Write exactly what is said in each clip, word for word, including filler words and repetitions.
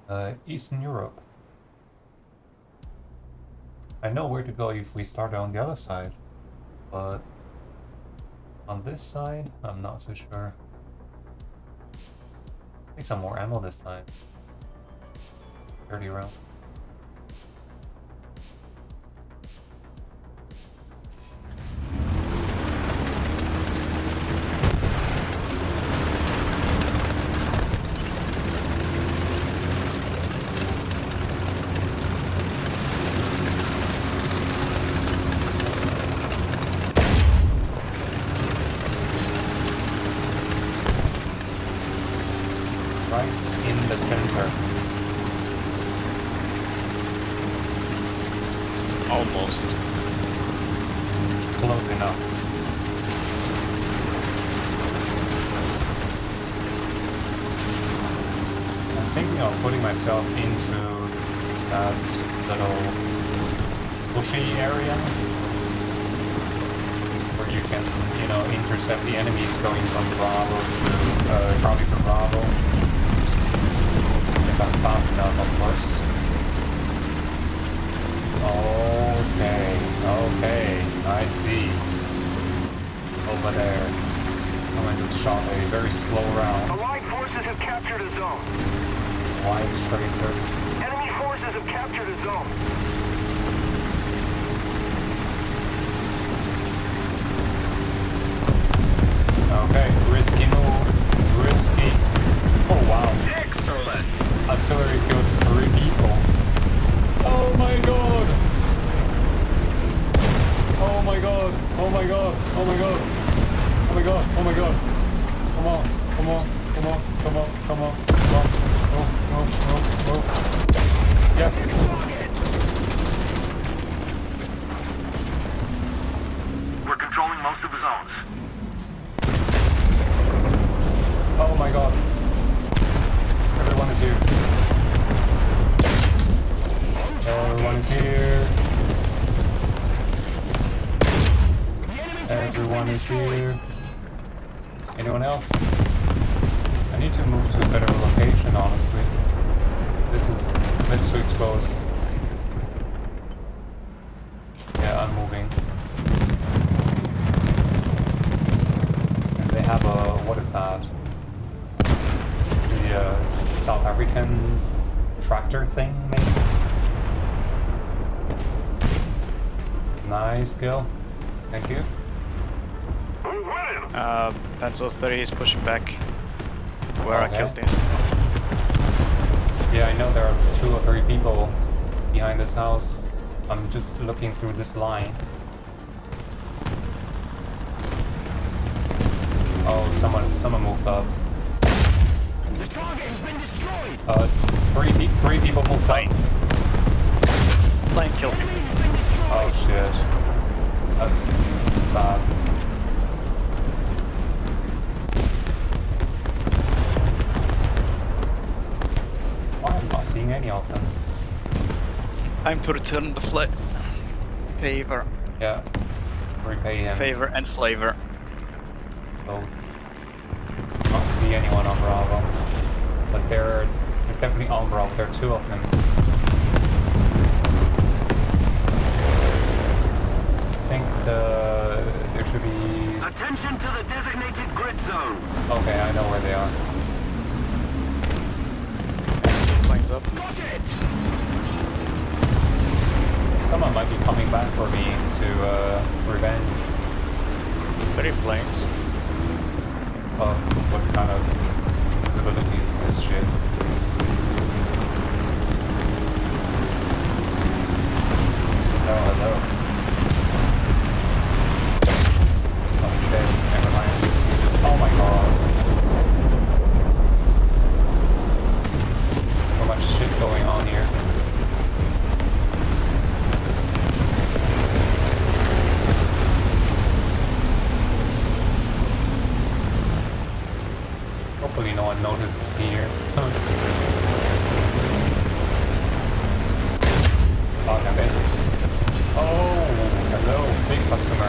Uh, Eastern Europe. I know where to go if we start on the other side, but on this side, I'm not so sure. Take some more ammo this time. thirty round. Almost. Close enough. I'm thinking of putting myself into that little bushy area where you can, you know, intercept the enemies going from Bravo to uh, Charlie to Bravo. If I'm fast enough, of course. Okay, okay, I see. Over there. Someone just shot a very slow round. Allied forces have captured a zone. White Tracer. Enemy forces have captured a zone. Okay, risky move. Risky. Oh wow. Excellent. Artillery killed three people. Oh my god! Oh my god! Oh my god! Oh my god! Oh my god! Oh my god! Come on! Come on! Come on! Come on! Come on! Come on! Oh! Oh! Oh! Oh! Yes! We're controlling most of the zones. Oh my god! Everyone is here. Everyone is here. Everyone is here. Anyone else? I need to move to a better location, honestly. This is a bit too exposed. Yeah, I'm moving. And they have a... what is that? The uh, South African tractor thing, maybe? Nice kill. Thank you. Uh, Pencil thirty is pushing back where Okay. I killed him. Yeah, I know there are two or three people behind this house. I'm just looking through this line. Oh, someone, someone moved up. The target has been destroyed. Uh, three, pe three people moved up. Plane killed him. Oh shit. That's sad. Why am I not seeing any of them? Time to return the fla favor, Yeah. Repay him. favor and flavor. Both. Not see anyone on Bravo. But they're, they're definitely on Bravo. There are two of them. I think the there should be. Attention to the designated grid zone. Okay, I know where they are. Planes up. Got it. Someone might be coming back for me to uh, revenge. Three planes. Of what kind of visibility is this shit? Hello, hello. Oh, he's dead. Never mind. Oh my god. So much shit going on here. Hopefully no one notices here. Fuck, I missed. Oh, hello, big customer.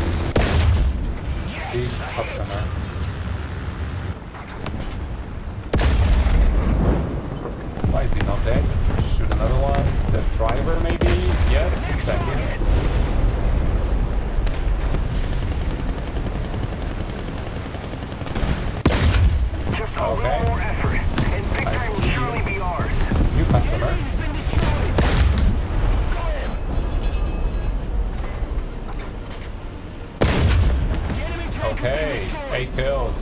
Big customer. Why is he Not dead. Shoot another one. The driver maybe? Yes, thank you. Just a Okay. little more effort, and I victory see will you. surely be ours. New customer. He's been destroyed. Got him. The enemy tank has Okay, been destroyed. eight kills.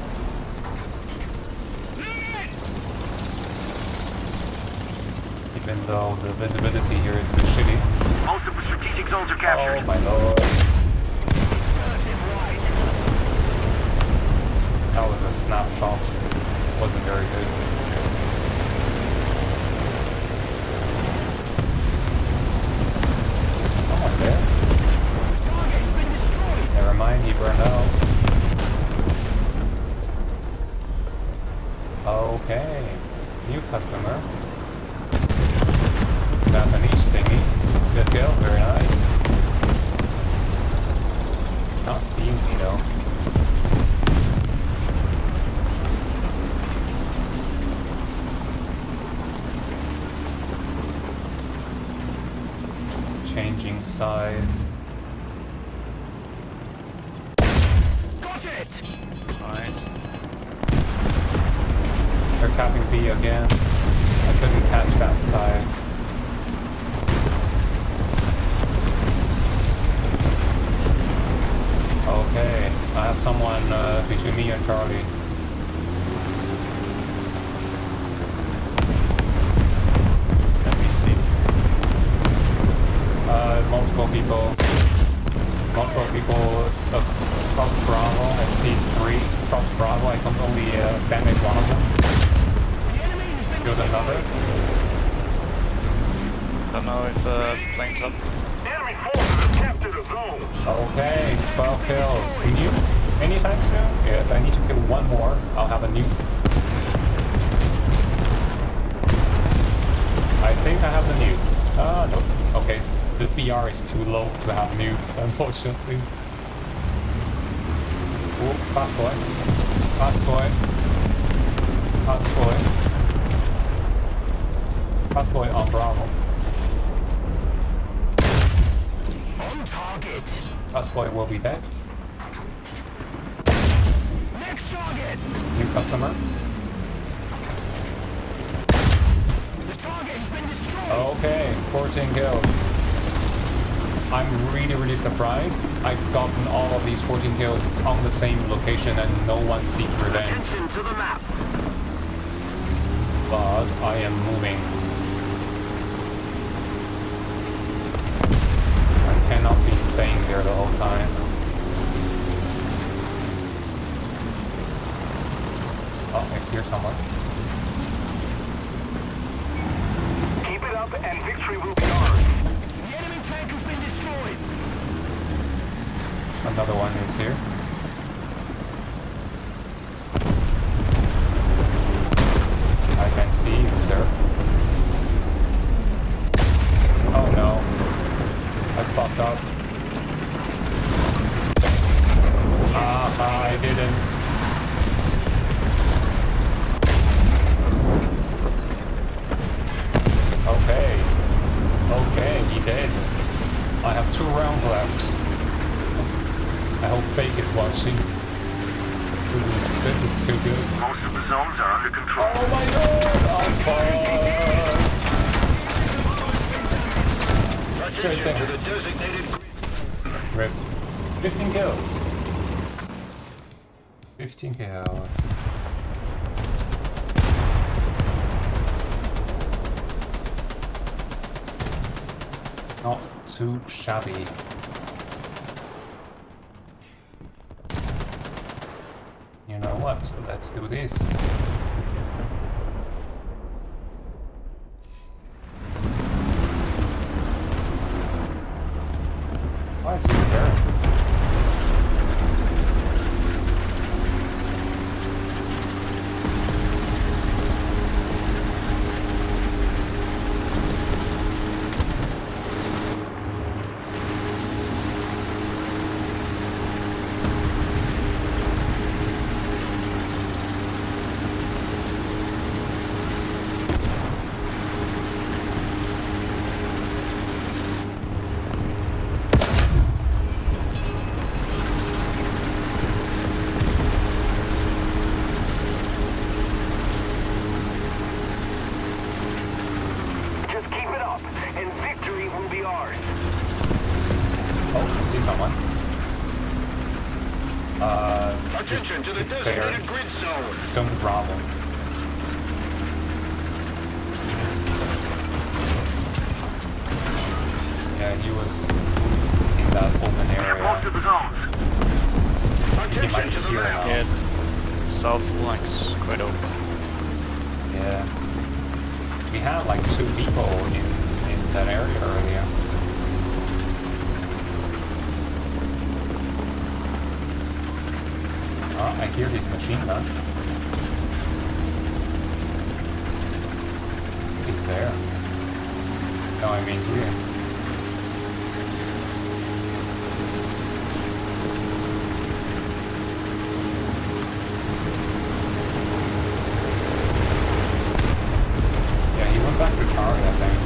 Even though the visibility here is a bit shitty. Most of the strategic zones are Oh captured. my lord. Serves him right. That was a snapshot. Wasn't very good. Someone there? Target has been destroyed. Never mind, he burned out. Okay. New customer. Japanese thingy. Good kill, very nice. Not seeing me though. Changing side. Got it. Nice. They're capping B again. I couldn't catch that side. Okay, I have someone uh, between me and Charlie. Let me see. Uh, multiple people. Multiple people across Bravo. I see three across Bravo. I can only uh, damage one of them. The enemy has been Killed another. Don't know if uh, plane's up. Enemy forces have captured a zone. Okay, twelve kills. Nuke? Anytime soon? Yes, I need to kill one more. I'll have a nuke. I think I have the nuke. Ah, no. Okay, the B R is too low to have nukes, unfortunately. Oh, fast boy. Fast boy. Fast boy. Fast boy on Bravo. On target. Fast boy will be dead. Next target. New customer. The target has been destroyed. Okay, fourteen kills. I'm really, really surprised. I've gotten all of these fourteen kills on the same location and no one seek revenge. Attention to the map. But I am moving. I cannot be staying there the whole time. Oh, I hear someone. Keep it up and victory will be ours. The enemy tank has been destroyed. Another one is here. I can see you, sir. Oh no. I fucked up. Ah, I didn't. Okay. Okay, he did. I have two rounds left. I hope Fake is watching. This is this is too good. Most of the zones are under control. Oh my god! I'm fucked! It's right there. To the designated Rip. fifteen kills. fifteen kills. Not too shabby. You know what? Let's do this. Why is he there? Attention to the it's there. designated grid zone. It's going to Bravo. Yeah, he was in that open area. to the zones. He might Attention be to the here left. now. Yeah, south flank's quite open. Yeah. We had like two people in, in that area earlier. Oh, I hear his machine gun. He's there. No, I mean here. Yeah, he went back to Charlie, I think.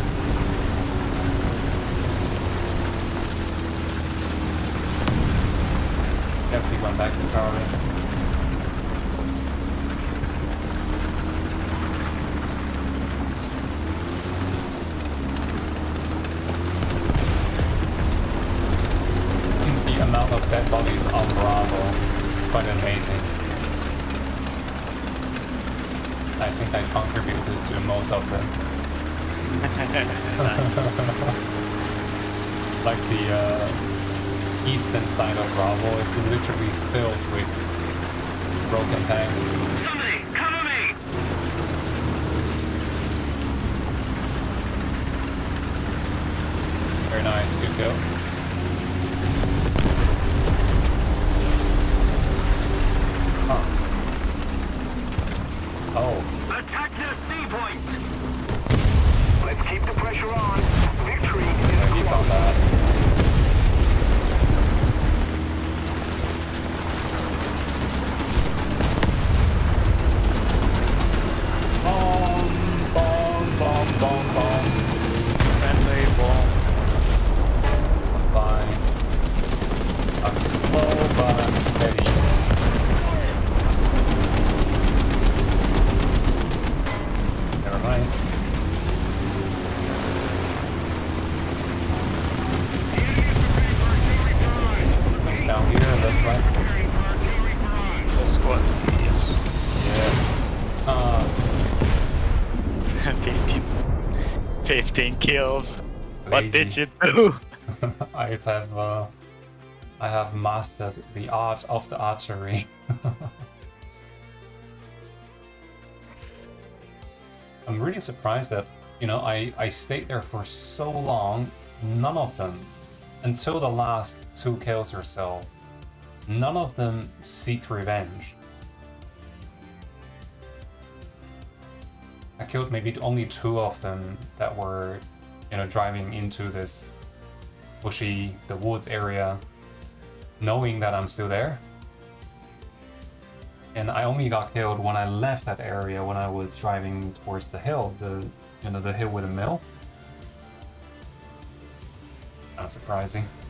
Definitely went back to Charlie. The amount of dead bodies on Bravo is quite amazing. I think I contributed to most of them. Like the uh, eastern side of Bravo is literally filled with broken tanks. Somebody, cover me! Very nice, good kill. Huh. Oh. Attack the C point! Let's keep the pressure on. Victory is Yeah, he saw that. Bomb, bomb, bomb, bomb, bomb. Friendly bomb. I'm fine. I'm slow, but I'm steady. Never mind. He's down here, that's right. Full squad. Yes. Yes. Uh, fifteen. fifteen kills. What did Lazy. you do? I have uh, I have mastered the art of the archery. I'm really surprised that, you know, I, I stayed there for so long, none of them, until the last two kills or so, none of them seeked revenge. I killed maybe only two of them that were, you know, driving into this bushy, the woods area, knowing that I'm still there. And I only got killed when I left that area, when I was driving towards the hill, the, you know, the hill with the mill. Kind of surprising.